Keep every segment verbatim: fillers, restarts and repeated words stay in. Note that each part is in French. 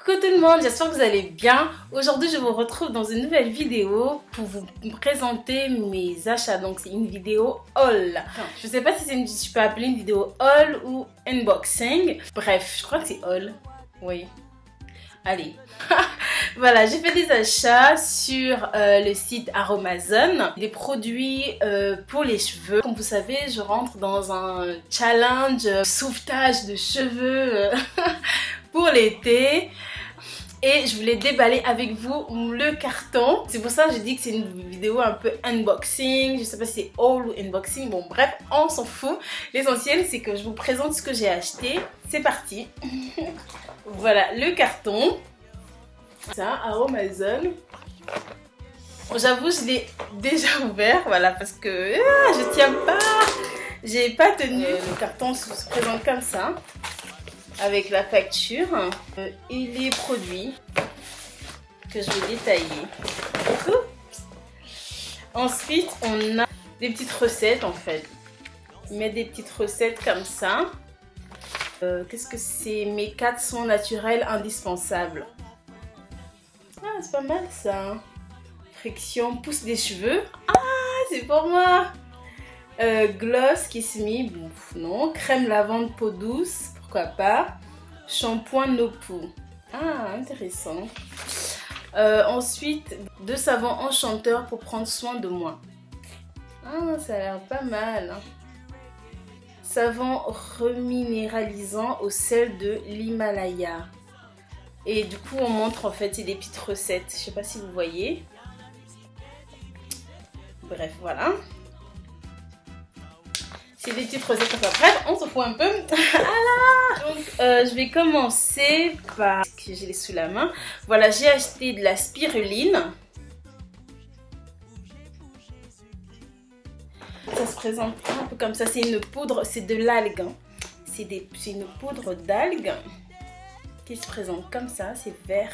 Coucou tout le monde, j'espère que vous allez bien. Aujourd'hui je vous retrouve dans une nouvelle vidéo pour vous présenter mes achats. Donc c'est une vidéo haul. Je sais pas si c'est une, je peux appeler une vidéo haul ou unboxing. Bref, je crois que c'est haul. Oui. Allez. Voilà, j'ai fait des achats sur euh, le site Aromazone. Des produits euh, pour les cheveux. Comme vous savez, je rentre dans un challenge euh, sauvetage de cheveux euh, pour l'été. Et je voulais déballer avec vous le carton. C'est pour ça que j'ai dit que c'est une vidéo un peu unboxing. Je sais pas si c'est haul ou unboxing. Bon bref, on s'en fout. L'essentiel c'est que je vous présente ce que j'ai acheté. C'est parti. Voilà le carton. Ça, Aromazone. J'avoue, je l'ai déjà ouvert. Voilà, parce que ah, je tiens pas. J'ai pas tenu. Euh, le carton se présente comme ça. Avec la facture euh, et les produits que je vais détailler. Ensuite, on a des petites recettes en fait. Il met des petites recettes comme ça. Euh, Qu'est-ce que c'est? Mes quatre soins naturels indispensables. Ah, c'est pas mal ça. Friction, pousse des cheveux. Ah, c'est pour moi. Euh, gloss, Kiss Me, bon, non. Crème lavande peau douce. Pourquoi pas. Shampoing No Poo. Ah, intéressant. Euh, ensuite, deux savons enchanteurs pour prendre soin de moi. Ah, ça a l'air pas mal. Savon reminéralisant au sel de l'Himalaya. Et du coup, on montre en fait des petites recettes. Je sais pas si vous voyez. Bref, voilà. C'est des petites recettes comme ça. Bref, on se fout un peu. Ah Donc, euh, je vais commencer par... que j'ai les sous la main. Voilà, j'ai acheté de la spiruline. Ça se présente un peu comme ça. C'est une poudre, c'est de l'algue. Hein. C'est une poudre d'algue qui se présente comme ça. C'est vert.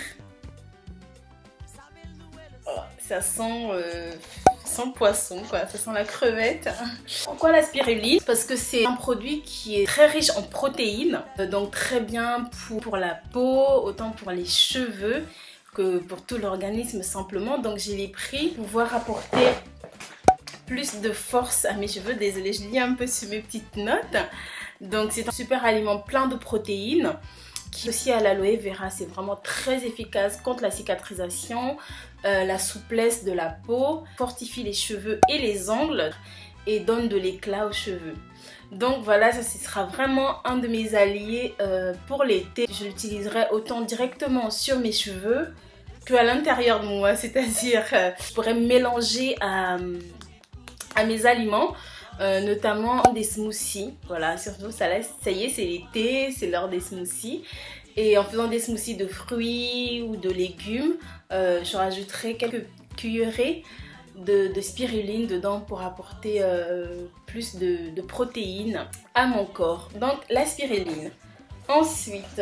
Oh, ça sent... Euh... sans poisson quoi, ça sent la crevette. Pourquoi la spiruline? Parce que c'est un produit qui est très riche en protéines, donc très bien pour, pour la peau, autant pour les cheveux que pour tout l'organisme simplement. Donc je l'ai pris pour pouvoir apporter plus de force à mes cheveux. Désolée, je lis un peu sur mes petites notes. Donc c'est un super aliment plein de protéines qui aussi à l'aloe vera, c'est vraiment très efficace contre la cicatrisation, euh, la souplesse de la peau, fortifie les cheveux et les ongles et donne de l'éclat aux cheveux. Donc voilà, ça ce sera vraiment un de mes alliés euh, pour l'été. Je l'utiliserai autant directement sur mes cheveux que à l'intérieur de moi, c'est-à-dire euh, je pourrais mélanger à, à mes aliments. Euh, notamment des smoothies, voilà, surtout ça, là, ça y est, c'est l'été, c'est l'heure des smoothies. Et en faisant des smoothies de fruits ou de légumes, euh, je rajouterai quelques cuillerées de, de spiruline dedans pour apporter euh, plus de, de protéines à mon corps. Donc la spiruline. Ensuite,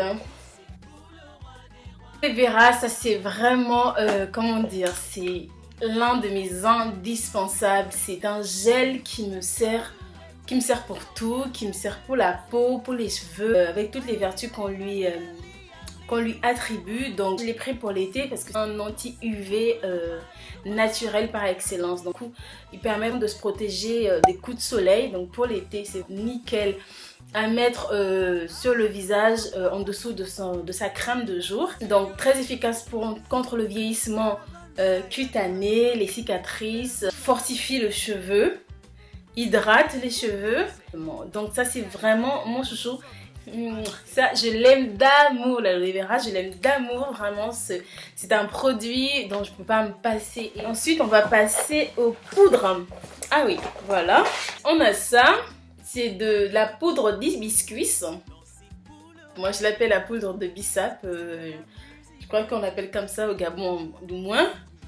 aloe vera, ça c'est vraiment, euh, comment dire, c'est... l'un de mes indispensables. C'est un gel qui me sert qui me sert pour tout, qui me sert pour la peau, pour les cheveux, euh, avec toutes les vertus qu'on lui euh, qu'on lui attribue. Donc je l'ai pris pour l'été parce que c'est un anti-U V euh, naturel par excellence. Donc il permet de se protéger euh, des coups de soleil. Donc pour l'été c'est nickel à mettre euh, sur le visage euh, en dessous de, son, de sa crème de jour. Donc très efficace pour, contre le vieillissement Euh, cutané, les cicatrices, fortifie le cheveu, hydrate les cheveux. Donc ça c'est vraiment mon chouchou. Ça je l'aime d'amour, l'aloe vera, je l'aime d'amour vraiment. C'est un produit dont je ne peux pas me passer. Et ensuite on va passer aux poudres. Ah oui, voilà. On a ça, c'est de la poudre d'hibiscus. Moi je l'appelle la poudre de bissap. Euh, Je crois qu'on l'appelle comme ça au Gabon, du moins.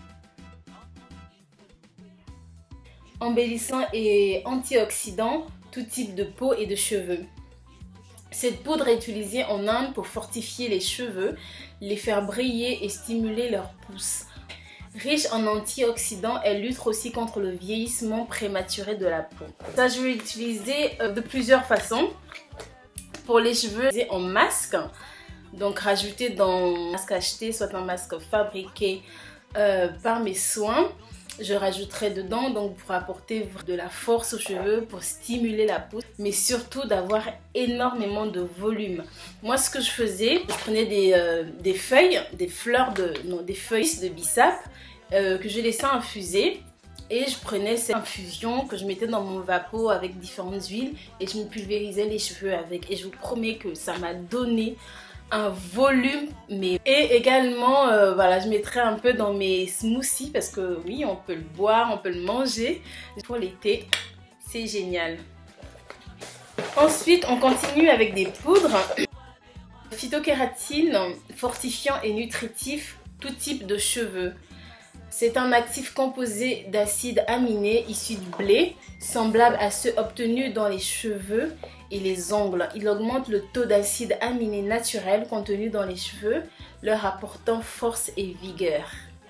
Embellissant et antioxydant, tout type de peau et de cheveux. Cette poudre est utilisée en Inde pour fortifier les cheveux, les faire briller et stimuler leur pousse. Riche en antioxydants, elle lutte aussi contre le vieillissement prématuré de la peau. Ça, je vais l'utiliser de plusieurs façons. Pour les cheveux, en masque. Donc rajouté dans un masque acheté, soit un masque fabriqué euh, par mes soins. Je rajouterai dedans donc pour apporter de la force aux cheveux, pour stimuler la pousse, mais surtout d'avoir énormément de volume. Moi, ce que je faisais, je prenais des, euh, des feuilles, des fleurs de, non, des feuilles de bissap euh, que je laissais infuser. Et je prenais cette infusion que je mettais dans mon vapeau avec différentes huiles et je me pulvérisais les cheveux avec. Et je vous promets que ça m'a donné un volume. Mais... Et également, euh, voilà, je mettrai un peu dans mes smoothies parce que oui, on peut le boire, on peut le manger. Pour l'été, c'est génial. Ensuite, on continue avec des poudres. Phytokératine, fortifiant et nutritif, tout type de cheveux. C'est un actif composé d'acides aminés issus du blé, semblable à ceux obtenus dans les cheveux et les ongles. Il augmente le taux d'acides aminés naturels contenus dans les cheveux, leur apportant force et vigueur.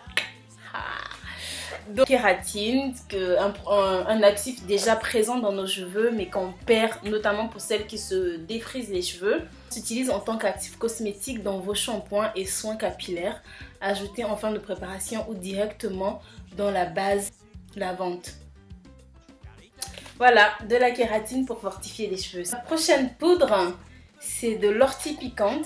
Donc, kératine, un, un, un actif déjà présent dans nos cheveux, mais qu'on perd, notamment pour celles qui se défrisent les cheveux. S'utilise en tant qu'actif cosmétique dans vos shampoings et soins capillaires, ajouté en fin de préparation ou directement dans la base lavante. Voilà, de la kératine pour fortifier les cheveux. La prochaine poudre, c'est de l'ortie piquante.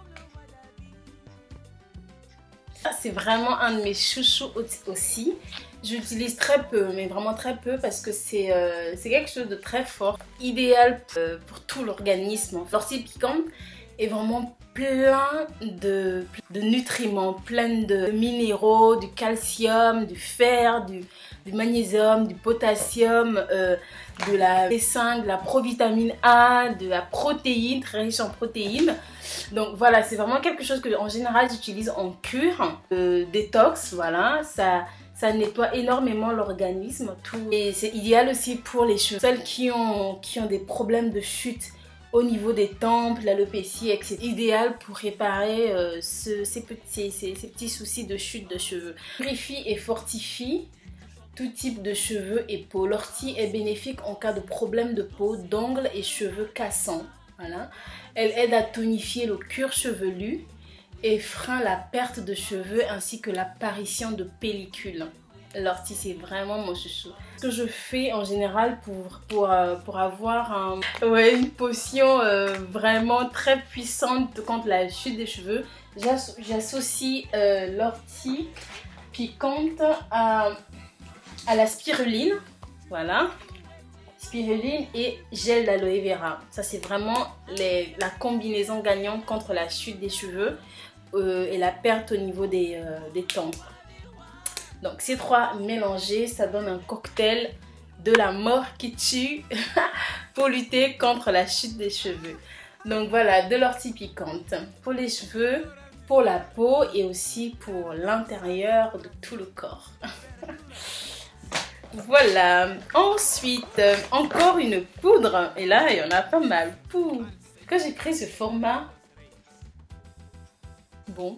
C'est vraiment un de mes chouchous aussi. J'utilise très peu, mais vraiment très peu parce que c'est euh, quelque chose de très fort. Idéal pour, euh, pour tout l'organisme. L'ortie piquante est vraiment plein de, de nutriments, plein de minéraux, du calcium, du fer, du, du magnésium, du potassium, euh, de la B cinq, de la provitamine A, de la protéine, très riche en protéines. Donc voilà, c'est vraiment quelque chose que en général j'utilise en cure, euh, détox, voilà, ça, ça nettoie énormément l'organisme. Et c'est idéal aussi pour les cheveux. Celles qui ont, qui ont des problèmes de chute au niveau des tempes, l'alopécie, et cetera. Idéal pour réparer euh, ce, ces, petits, ces, ces petits soucis de chute de cheveux. Purifie et fortifie tout type de cheveux et peau. L'ortie est bénéfique en cas de problème de peau, d'ongles et cheveux cassants. Voilà. Elle aide à tonifier le cuir chevelu et freine la perte de cheveux ainsi que l'apparition de pellicules. L'ortie, c'est vraiment mon chouchou. Ce que je fais en général pour, pour, euh, pour avoir un, ouais, une potion euh, vraiment très puissante contre la chute des cheveux, j'associe euh, l'ortie piquante à, à la spiruline. Voilà. Spiruline et gel d'aloe vera. Ça, c'est vraiment les, la combinaison gagnante contre la chute des cheveux euh, et la perte au niveau des, euh, des tempes. Donc ces trois mélangés, ça donne un cocktail de la mort qui tue pour lutter contre la chute des cheveux. Donc voilà, de l'ortie piquante pour les cheveux, pour la peau et aussi pour l'intérieur de tout le corps. Voilà, ensuite encore une poudre et là il y en a pas mal. Pouh. Quand j'ai pris ce format, bon.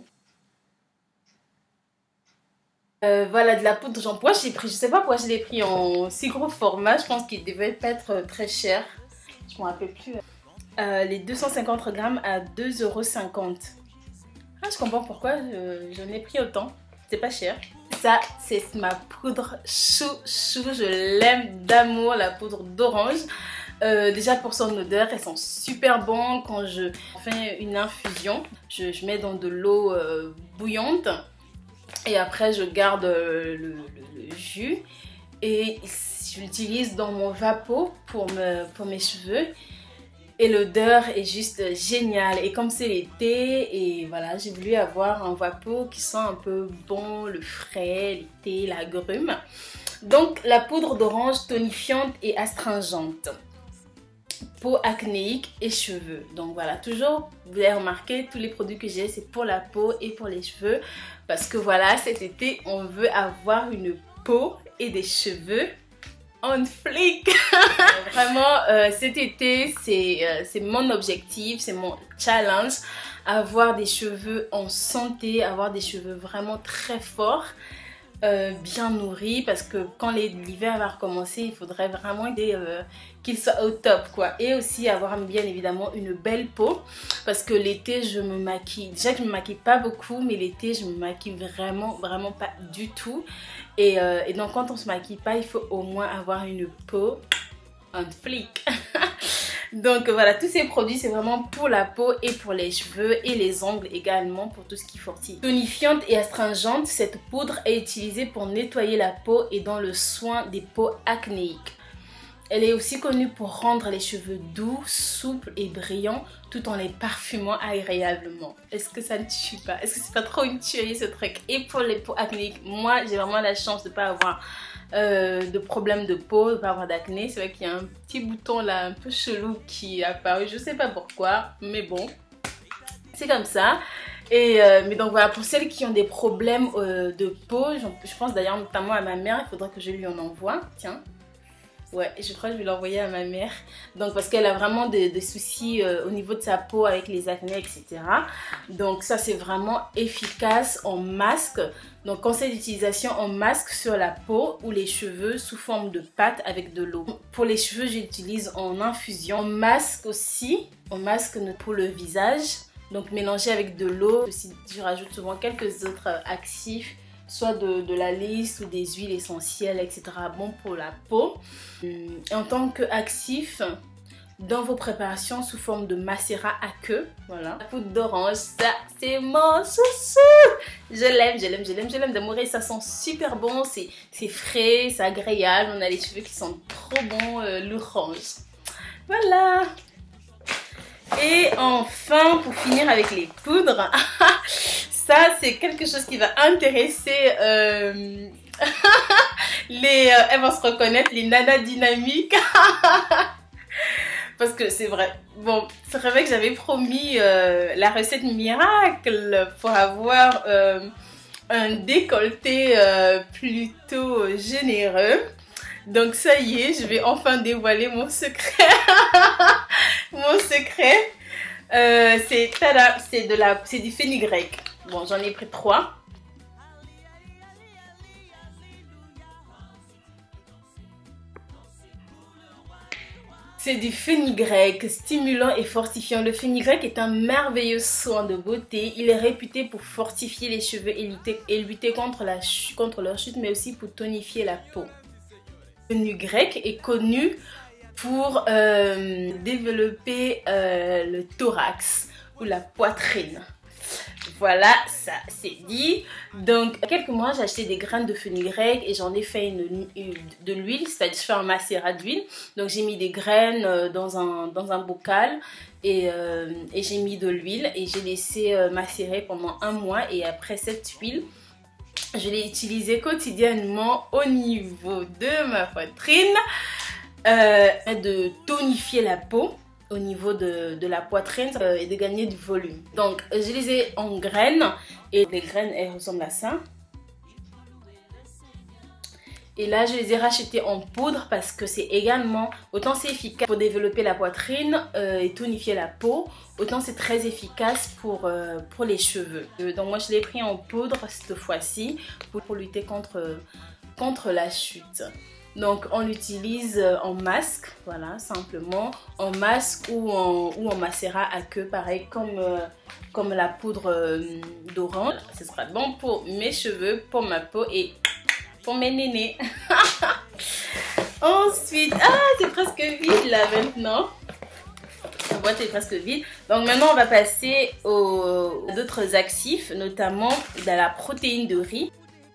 Euh, voilà, de la poudre shampoing, j'ai pris, je sais pas pourquoi je l'ai pris en si gros format, je pense qu'il devait pas être très cher, je m'en rappelle plus. Euh, les deux cent cinquante grammes à deux euros cinquante. Ah, je comprends pourquoi j'en ai pris autant, c'est pas cher. Ça, c'est ma poudre chou-chou, je l'aime d'amour, la poudre d'orange. Euh, déjà pour son odeur, elles sont super bonnes quand je fais une infusion. Je, je mets dans de l'eau euh, bouillante. Et après, je garde le, le, le jus et je l'utilise dans mon vapeau pour, me, pour mes cheveux. Et l'odeur est juste géniale. Et comme c'est l'été, et voilà, j'ai voulu avoir un vapeau qui sent un peu bon, le frais, l'été, l'agrume. Donc, la poudre d'orange tonifiante et astringente. Peau acnéique et cheveux. Donc voilà, toujours, vous avez remarqué, tous les produits que j'ai, c'est pour la peau et pour les cheveux. Parce que voilà, cet été, on veut avoir une peau et des cheveux on flic. Vraiment, euh, cet été, c'est euh, mon objectif, c'est mon challenge. Avoir des cheveux en santé, avoir des cheveux vraiment très forts. euh, bien nourri, parce que quand l'hiver va recommencer, il faudrait vraiment euh, qu'il soit au top quoi. Et aussi avoir bien évidemment une belle peau, parce que l'été je me maquille, déjà que je me maquille pas beaucoup, mais l'été je me maquille vraiment vraiment pas du tout. Et, euh, et donc quand on se maquille pas, il faut au moins avoir une peau en flic. Donc voilà, tous ces produits c'est vraiment pour la peau et pour les cheveux et les ongles également, pour tout ce qui fortifie. Tonifiante et astringente, cette poudre est utilisée pour nettoyer la peau et dans le soin des peaux acnéiques. Elle est aussi connue pour rendre les cheveux doux, souples et brillants tout en les parfumant agréablement. Est-ce que ça ne tue pas? Est-ce que c'est pas trop une tuerie ce truc? Et pour les peaux acnéiques, moi j'ai vraiment la chance de ne pas avoir euh, de problème de peau, de ne pas avoir d'acné. C'est vrai qu'il y a un petit bouton là un peu chelou qui est apparu, je sais pas pourquoi, mais bon, c'est comme ça. Et euh, mais donc voilà, pour celles qui ont des problèmes euh, de peau, je pense d'ailleurs notamment à ma mère, il faudra que je lui en envoie, tiens. Ouais, je crois que je vais l'envoyer à ma mère. Donc parce qu'elle a vraiment des, des soucis euh, au niveau de sa peau avec les acnés, et cetera. Donc ça c'est vraiment efficace en masque. Donc conseil d'utilisation en masque sur la peau ou les cheveux sous forme de pâte avec de l'eau. Pour les cheveux, j'utilise en infusion. En masque aussi, en masque pour le visage. Donc mélangé avec de l'eau. Je rajoute souvent quelques autres actifs, soit de, de la lisse ou des huiles essentielles, et cetera. Bon pour la peau. Et en tant qu'actif, dans vos préparations sous forme de macérat à queue, voilà. La poudre d'orange, ça c'est mon chouchou. Je l'aime, je l'aime, je l'aime, je l'aime d'amour. Ça sent super bon, c'est frais, c'est agréable. On a les cheveux qui sentent trop bon, euh, l'orange. Voilà. Et enfin, pour finir avec les poudres, ça c'est quelque chose qui va intéresser euh, les, euh, elles vont se reconnaître, les nanas dynamiques. Parce que c'est vrai, bon, c'est vrai que j'avais promis euh, la recette miracle pour avoir euh, un décolleté euh, plutôt généreux. Donc ça y est, je vais enfin dévoiler mon secret. Mon secret, euh, c'est tada, c'est de la, c'est du fenugrec. Bon, j'en ai pris trois. C'est du fenugrec, stimulant et fortifiant. Le fenugrec est un merveilleux soin de beauté. Il est réputé pour fortifier les cheveux et lutter, et lutter contre, la, contre leur chute, mais aussi pour tonifier la peau. Le fenugrec est connu pour euh, développer euh, le thorax ou la poitrine. Voilà, ça c'est dit. Donc, il y a quelques mois, j'ai acheté des graines de fenugrec et j'en ai fait une, une, de l'huile, c'est-à-dire je fais un macérat d'huile. Donc, j'ai mis des graines dans un, dans un bocal et, euh, et j'ai mis de l'huile et j'ai laissé euh, macérer pendant un mois. Et après cette huile, je l'ai utilisée quotidiennement au niveau de ma poitrine, euh, de tonifier la peau au niveau de, de la poitrine euh, et de gagner du volume. Donc je les ai en graines et les graines elles ressemblent à ça. Et là je les ai rachetées en poudre parce que c'est également, autant c'est efficace pour développer la poitrine euh, et tonifier la peau, autant c'est très efficace pour, euh, pour les cheveux. Euh, donc moi je l'ai pris en poudre cette fois-ci pour, pour lutter contre, contre la chute. Donc on l'utilise en masque, voilà, simplement, en masque ou en, ou en macérat à queue, pareil comme, euh, comme la poudre euh, d'orange. Ce sera bon pour mes cheveux, pour ma peau et pour mes nénés. Ensuite, ah c'est presque vide là maintenant. La boîte est presque vide. Donc maintenant on va passer aux, aux autres actifs, notamment de la protéine de riz.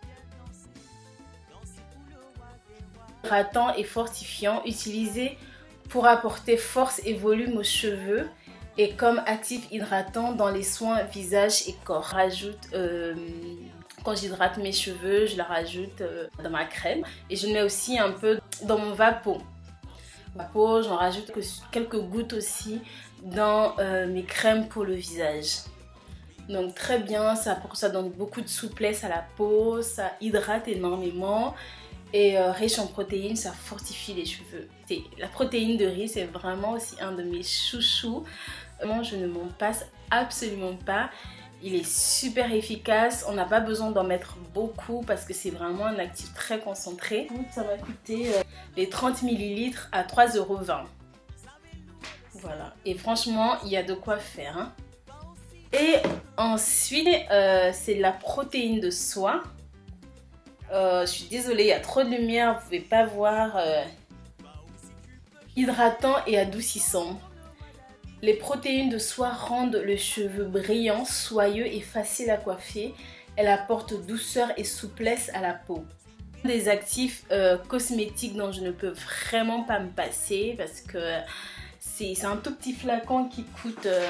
Hydratant et fortifiant, utilisé pour apporter force et volume aux cheveux et comme actif hydratant dans les soins visage et corps. Je rajoute, euh, quand j'hydrate mes cheveux, je la rajoute euh, dans ma crème et je mets aussi un peu dans mon vapeau. Vapeau, j'en rajoute quelques gouttes aussi dans euh, mes crèmes pour le visage. Donc très bien, ça, pour, ça donne beaucoup de souplesse à la peau, ça hydrate énormément. Et euh, riche en protéines, ça fortifie les cheveux. La protéine de riz, c'est vraiment aussi un de mes chouchous. Moi, je ne m'en passe absolument pas. Il est super efficace, on n'a pas besoin d'en mettre beaucoup parce que c'est vraiment un actif très concentré. Ça va coûter euh, les trente millilitres à trois euros vingt. Voilà, et franchement, il y a de quoi faire. Hein. Et ensuite, euh, c'est la protéine de soie. Euh, je suis désolée, il y a trop de lumière, vous ne pouvez pas voir. Euh, hydratant et adoucissant. Les protéines de soie rendent le cheveu brillant, soyeux et facile à coiffer. Elle apporte douceur et souplesse à la peau. Des actifs euh, cosmétiques dont je ne peux vraiment pas me passer parce que c'est un tout petit flacon qui coûte euh,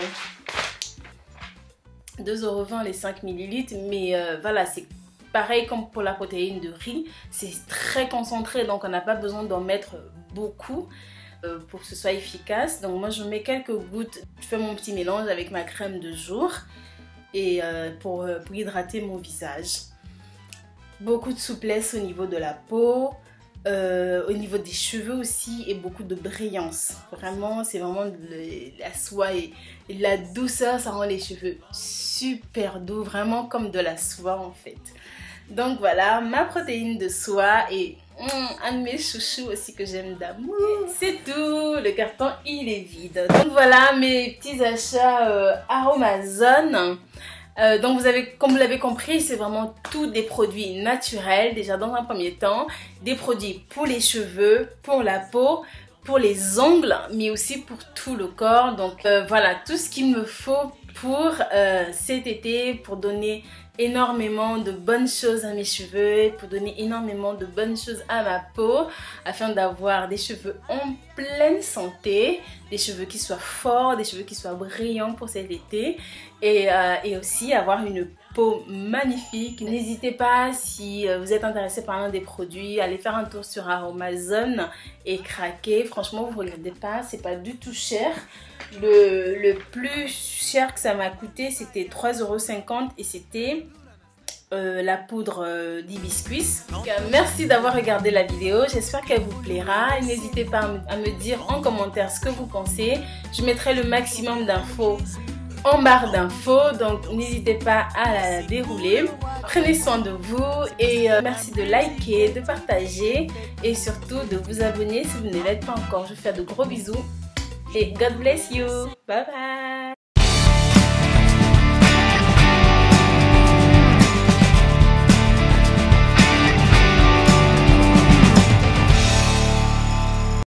deux euros vingt les cinq millilitres. Mais euh, voilà, c'est pareil comme pour la protéine de riz. C'est très concentré donc on n'a pas besoin d'en mettre beaucoup. Pour que ce soit efficace. Donc moi je mets quelques gouttes, je fais mon petit mélange avec ma crème de jour et euh, pour, pour hydrater mon visage. Beaucoup de souplesse au niveau de la peau, euh, au niveau des cheveux aussi et beaucoup de brillance. Vraiment c'est vraiment de la soie et, et de la douceur, ça rend les cheveux super doux, vraiment comme de la soie en fait. Donc voilà ma protéine de soie et Mmh, un de mes chouchous aussi que j'aime d'amour. C'est tout, le carton il est vide. Donc voilà mes petits achats euh, Aromazone. Euh, donc vous avez, comme vous l'avez compris, c'est vraiment tous des produits naturels. Déjà dans un premier temps, des produits pour les cheveux, pour la peau, pour les ongles, mais aussi pour tout le corps. Donc euh, voilà tout ce qu'il me faut pour euh, cet été, pour donner énormément de bonnes choses à mes cheveux, pour donner énormément de bonnes choses à ma peau, afin d'avoir des cheveux en pleine santé, des cheveux qui soient forts, des cheveux qui soient brillants pour cet été, et, euh, et aussi avoir une peau magnifique. N'hésitez pas, si vous êtes intéressé par l'un des produits, allez faire un tour sur Aromazone et craquer. Franchement, vous ne regardez pas, c'est pas du tout cher. Le, le plus cher que ça m'a coûté, c'était trois euros cinquante et c'était euh, la poudre euh, d'hibiscus. Donc, euh, merci d'avoir regardé la vidéo, j'espère qu'elle vous plaira. N'hésitez pas à me, à me dire en commentaire ce que vous pensez. Je mettrai le maximum d'infos en barre d'infos, donc n'hésitez pas à la dérouler. Prenez soin de vous et euh, merci de liker, de partager et surtout de vous abonner si vous ne l'êtes pas encore. Je vous fais de gros bisous et God bless you. Bye bye.